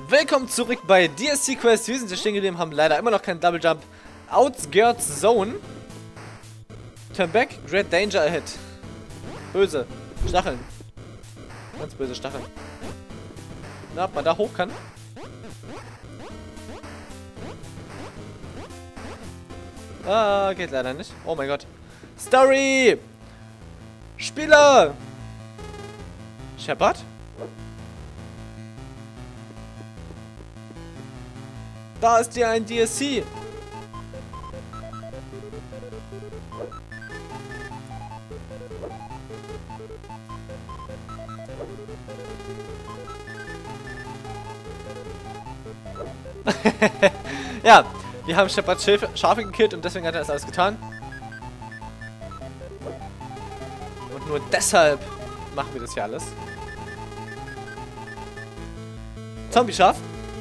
Willkommen zurück bei DSC Quest. Wir sind hier stehen geblieben, haben leider immer noch keinen Double Jump. Outskirts Zone. Turn back, great danger ahead. Böse. Stacheln. Ganz böse Stacheln. Na, ob man da hoch kann? Ah, geht leider nicht. Oh mein Gott. Story! Spieler! Shepard? Da ist ja ein DSC. Ja, wir haben Shepard Schafe gekillt und deswegen hat er das alles getan. Und nur deshalb machen wir das hier alles. Zombie-Schaf.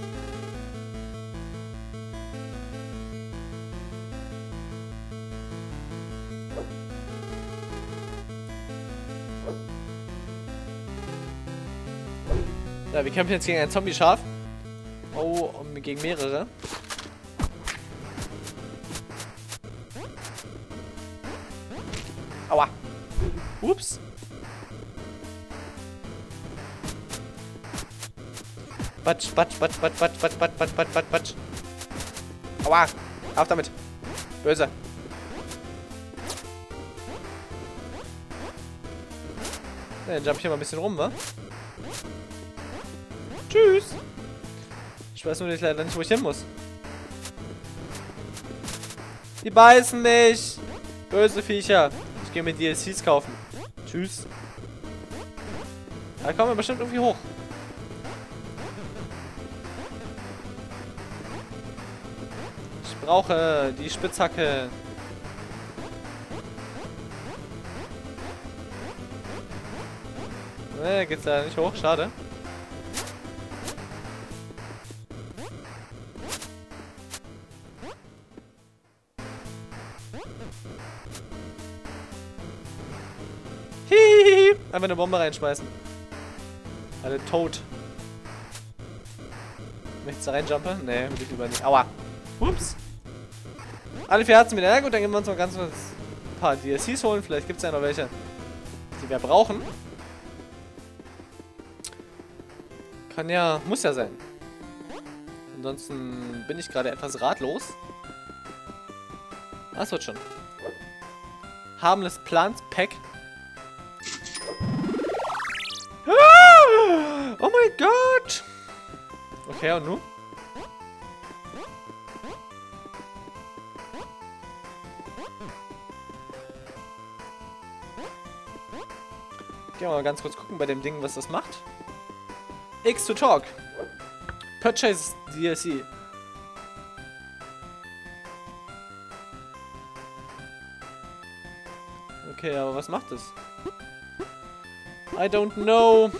Ja, wir kämpfen jetzt gegen ein Zombie-Schaf. Oh, gegen mehrere. Aua. Ups. Batsch, batsch, batsch, batsch, batsch, batsch, batsch, batsch, batsch, batsch, batsch. Aua. Auf damit. Böse. Ja, dann jump ich hier mal ein bisschen rum, wa? Tschüss. Ich weiß nur nicht, leider nicht, wo ich hin muss. Die beißen mich. Böse Viecher. Ich gehe mir DLCs kaufen. Tschüss. Da kommen wir bestimmt irgendwie hoch. Ich brauche die Spitzhacke. Ne, geht's leider nicht hoch. Schade. Hihihi. Einfach eine Bombe reinschmeißen. Alle tot. Möchtest du da reinjumpen? Nee, will ich lieber nicht. Aua. Ups. Alle 4 Herzen wieder. Na gut, dann gehen wir uns mal ganz kurz ein paar DLCs holen. Vielleicht gibt es ja noch welche, die wir brauchen. Kann ja, muss ja sein. Ansonsten bin ich gerade etwas ratlos. Das wird schon. Harmless Plants Pack. Oh mein Gott! Okay, und nun? Gehen wir mal ganz kurz gucken bei dem Ding, was das macht. X to talk. Purchase DLC. Okay, aber was macht es? I don't know.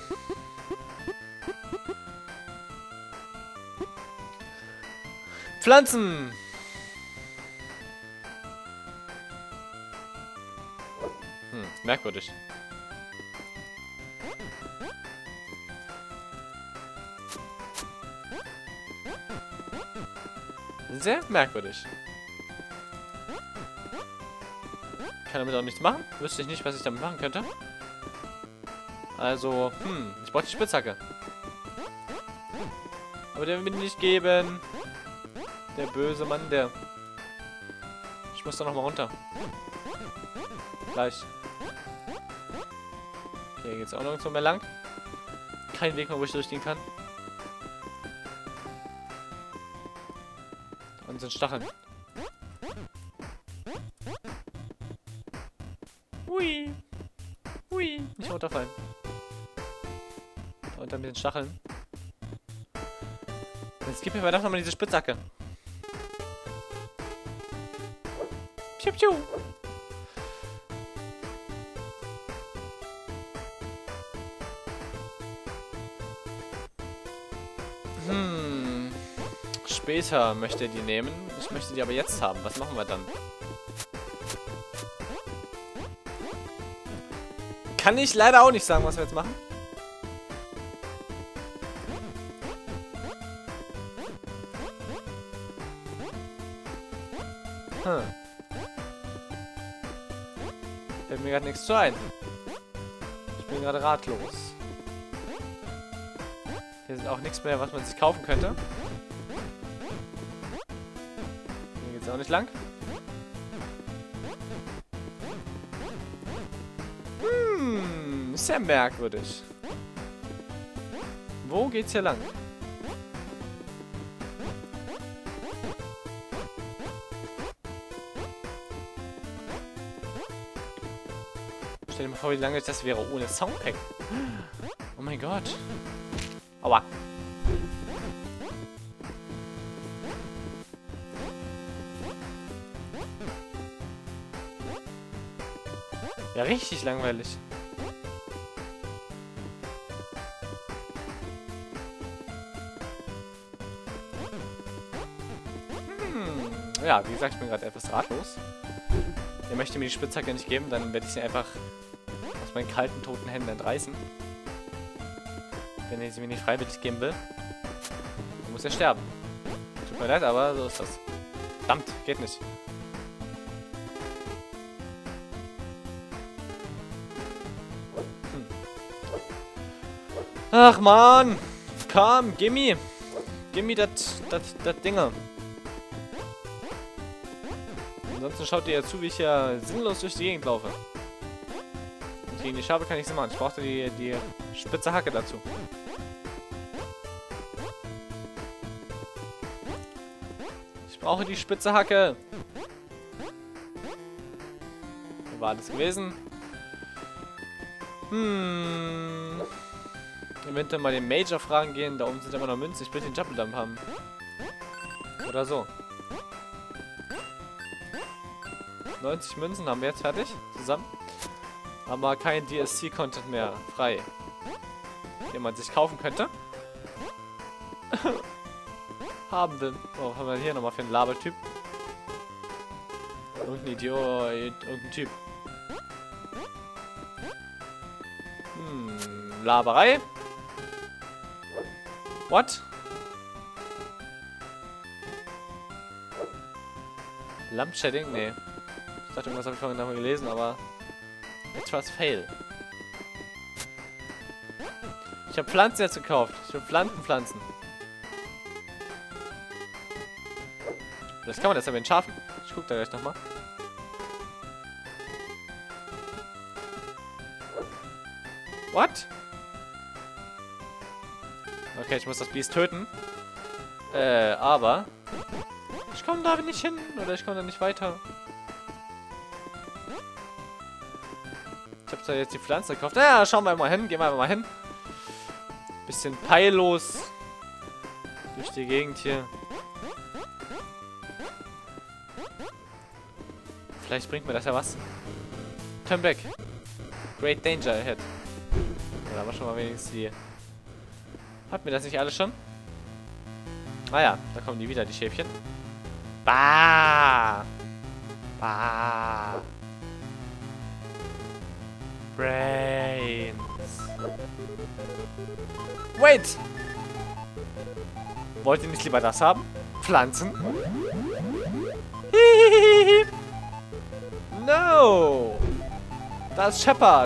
Pflanzen. Merkwürdig. Sehr merkwürdig. Ich kann damit auch nichts machen. Wüsste ich nicht, was ich damit machen könnte. Also, ich brauche die Spitzhacke. Aber der will mir nicht geben. Der böse Mann, der... Ich muss da nochmal runter. Gleich. Okay, hier geht's auch nirgendwo mehr lang. Kein Weg mehr, wo ich durchgehen kann. Da unten sind Stacheln. Hui. Hui. Nicht runterfallen. Da unten ein bisschen Stacheln. Jetzt gib mir verdammt nochmal diese Spitzhacke. Piu, piu. Später möchte er die nehmen. Ich möchte die aber jetzt haben. Was machen wir dann? Kann ich leider auch nicht sagen, was wir jetzt machen. Hm. Fällt mir gerade nichts zu ein. Ich bin gerade ratlos. Hier ist auch nichts mehr, was man sich kaufen könnte. Hier geht's auch nicht lang. Ist ja merkwürdig. Wo geht's hier lang? Stell dir mal vor, wie lange das wäre ohne Soundpack. Oh mein Gott. Aua. Ja, richtig langweilig. Ja, wie gesagt, ich bin gerade etwas ratlos. Er möchte mir die Spitzhacke nicht geben, dann werde ich sie einfach aus meinen kalten, toten Händen entreißen. Wenn er sie mir nicht freiwillig geben will, dann muss er sterben. Tut mir leid, aber so ist das. Verdammt, geht nicht. Ach man, komm, gimme das Dinger. Ansonsten schaut ihr ja zu, wie ich ja sinnlos durch die Gegend laufe. Und gegen die Schabe kann ich sie machen. Ich brauchte die spitze Hacke dazu. Ich brauche die spitze Hacke. Hier war alles gewesen. Eventuell mal den Major fragen gehen. Da oben sind immer noch Münzen. Ich will den Double Jump haben. Oder so. 90 Münzen haben wir jetzt fertig. Zusammen. Aber kein DSC-Content mehr frei. Den man sich kaufen könnte. Haben will. Oh, haben wir hier nochmal für einen Labertyp. Irgendein Idiot. Irgendein Typ. Laberei. What? Lamp-Shading? Nee. Ich dachte, irgendwas habe ich vorhin nochmal gelesen, aber... Etwas fail. Ich habe Pflanzen jetzt gekauft. Ich will Pflanzen. Vielleicht kann man das ja mit den Schafen. Ich guck da gleich nochmal. What? Okay, ich muss das Biest töten. Aber... Ich komme da nicht hin. Oder ich komme da nicht weiter. Ich habe zwar jetzt die Pflanze gekauft. Ja, schauen wir mal hin. Gehen wir mal hin. Bisschen peillos. Durch die Gegend hier. Vielleicht bringt mir das ja was. Turn back. Great danger ahead. Ja, da war schon mal wenigstens die... Hatten wir das nicht alles schon? Ah ja, da kommen die wieder, die Schäfchen. Bah! Bah! Brains! Wait! Wollt ihr nicht lieber das haben? Pflanzen? No! Da ist Shepard!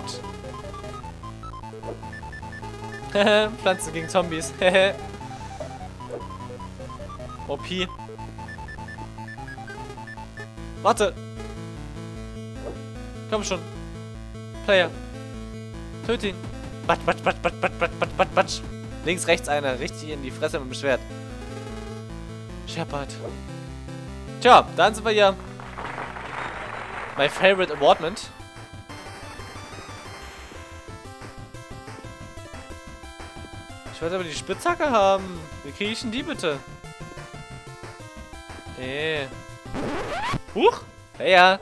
Pflanzen gegen Zombies. OP. Warte. Komm schon. Player. Töte ihn. Batsch. Links, rechts einer. Richtig in die Fresse mit dem Schwert. Shepard. Tja, dann sind wir hier. My favorite awardment. Ich wollte aber die Spitzhacke haben. Wie kriege ich denn die bitte? Huch! Ja.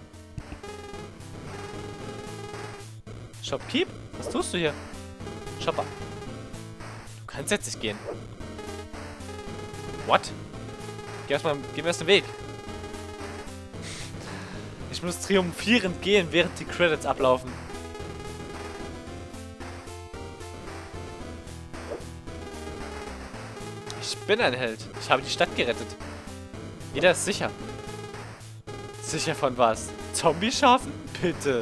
Shopkeep? Was tust du hier? Shopper. Du kannst jetzt nicht gehen. What? Geh mir aus dem Weg. Ich muss triumphierend gehen, während die Credits ablaufen. Ich bin ein Held. Ich habe die Stadt gerettet. Jeder ist sicher. Sicher von was? Zombie-Schafen? Bitte.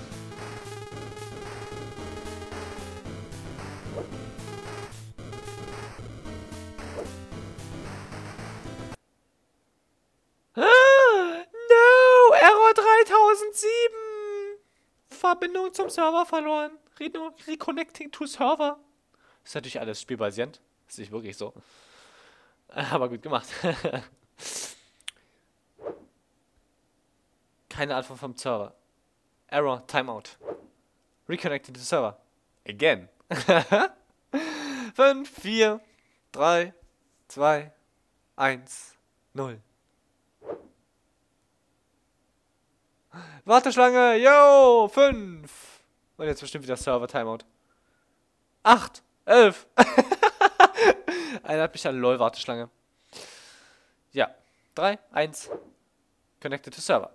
No! Error 3007! Verbindung zum Server verloren. Reconnecting to Server. Ist natürlich alles spielbasierend. Ist nicht wirklich so. Aber gut gemacht. Keine Antwort vom Server. Error, Timeout. Reconnecting to Server. Again. 5, 4, 3, 2, 1, 0. Warteschlange, yo, 5. Und jetzt bestimmt wieder Server-Timeout. 8, 11. Einer hat mich an LOL-Warteschlange. Ja, 3, 1. Connected to Server.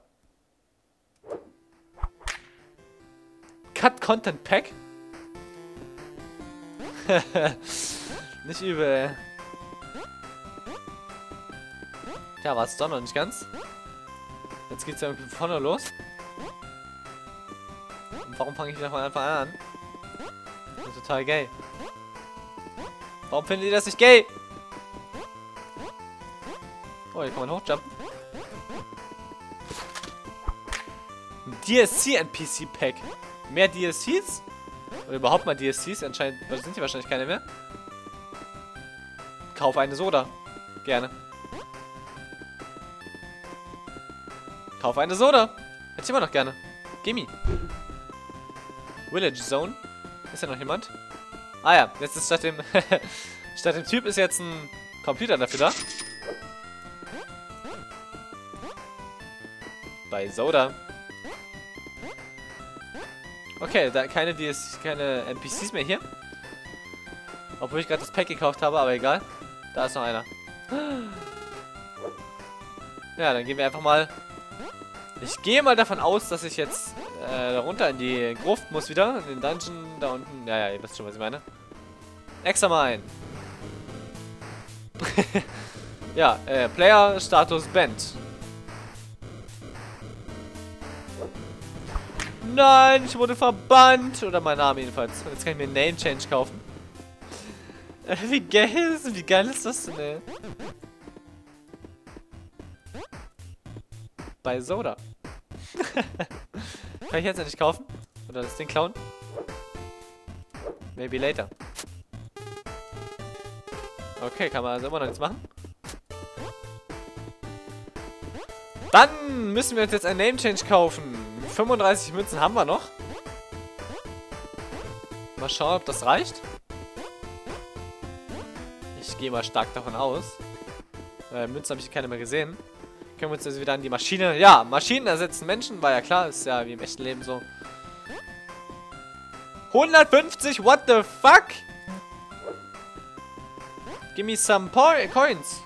Cut Content Pack? Nicht übel. Ja, war es doch noch nicht ganz. Jetzt geht's ja irgendwie vorne los. Und warum fange ich wieder von Anfang an? Ich bin total gay. Warum findet ihr das nicht gay? Oh, hier kann man hochjumpen. Ein DSC-NPC-Pack. Mehr DSCs? Oder überhaupt mal DSCs? Anscheinend sind hier wahrscheinlich keine mehr. Kauf eine Soda. Gerne. Kauf eine Soda. Hätte ich immer noch gerne. Gimme. Village Zone. Ist ja noch jemand? Ah ja, jetzt ist statt dem statt dem Typ ist jetzt ein Computer dafür da. Bei Soda. Okay, da keine NPCs mehr hier. Obwohl ich gerade das Pack gekauft habe, aber egal. Da ist noch einer. Ja, dann gehen wir einfach mal. Ich gehe mal davon aus, dass ich jetzt runter in die Gruft muss wieder. In den Dungeon da unten. Ja, ihr wisst schon, was ich meine. Examine. Ja, Player Status Band. Nein, ich wurde verbannt. Oder mein Name jedenfalls. Jetzt kann ich mir einen Name Change kaufen. Wie geil ist das denn, ey? Bei Soda. Kann ich jetzt nicht kaufen? Oder das Ding klauen? Maybe later. Okay, kann man also immer noch nichts machen. Dann müssen wir uns jetzt ein Name Change kaufen. 35 Münzen haben wir noch. Mal schauen, ob das reicht. Ich gehe mal stark davon aus. Münzen habe ich keine mehr gesehen. Können wir uns jetzt wieder an die Maschine... Ja, Maschinen ersetzen Menschen, war ja klar. Ist ja wie im echten Leben so. 150, what the fuck? Give me some coins.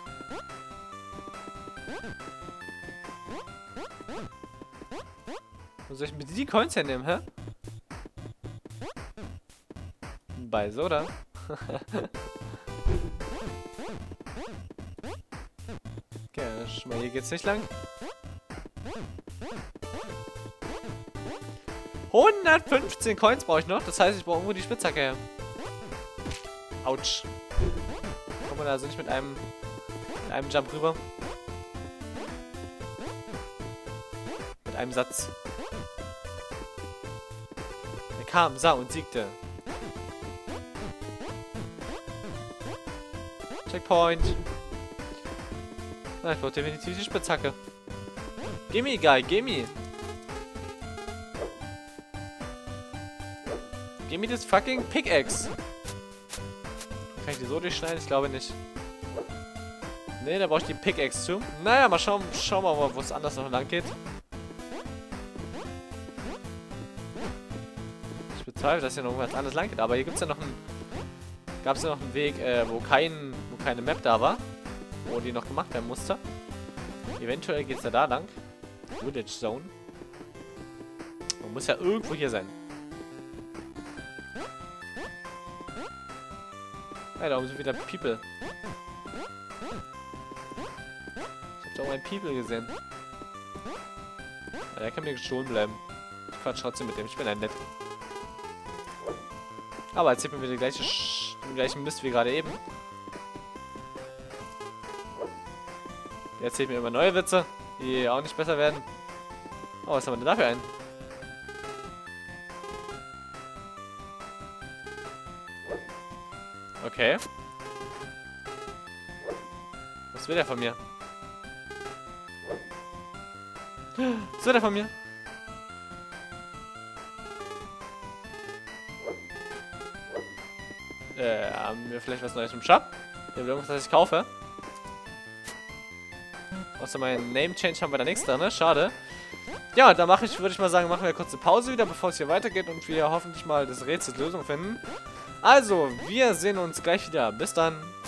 Wo soll ich mir die Coins hernehmen, hä? Bei Soda. Okay, schon mal hier geht's nicht lang. 115 Coins brauche ich noch. Das heißt, ich brauche irgendwo die Spitzhacke her. Autsch. Kommt man also nicht mit einem Jump rüber. Mit einem Satz. Er kam, sah und siegte. Checkpoint. Na, ich brauche definitiv die Spitzhacke. Gimme, guy, gimme. Gimme this fucking Pickaxe. Kann ich die so durchschneiden? Ich glaube nicht. Ne, da brauche ich die Pickaxe zu. Naja, mal schauen wir mal, wo es anders noch lang geht. Ich bezweifle, dass hier noch irgendwas anderes lang geht. Aber hier gibt es ja noch einen... Gab es ja noch einen Weg, wo keine Map da war. Wo die noch gemacht werden musste. Eventuell geht es ja da lang. Village Zone. Man muss ja irgendwo hier sein. Ja, da oben sind wieder People. Ich hab da oben ein People gesehen. Der kann mir gestohlen bleiben. Ich quatsch trotzdem mit dem. Ich bin ein nett. Aber erzählt mir wieder den gleichen Mist wie gerade eben. Der erzählt mir immer neue Witze, die auch nicht besser werden. Oh, was haben wir denn dafür einen? Okay. Was will der von mir? Was will der von mir? Haben wir vielleicht was Neues im Shop? Hier irgendwas, das ich kaufe. Außer meinen Name Change haben wir da nichts drin, ne? Schade. Ja, da würde ich mal sagen, machen wir kurz eine Pause wieder, bevor es hier weitergeht und wir hoffentlich mal das Rätsel Lösung finden. Also, wir sehen uns gleich wieder. Bis dann.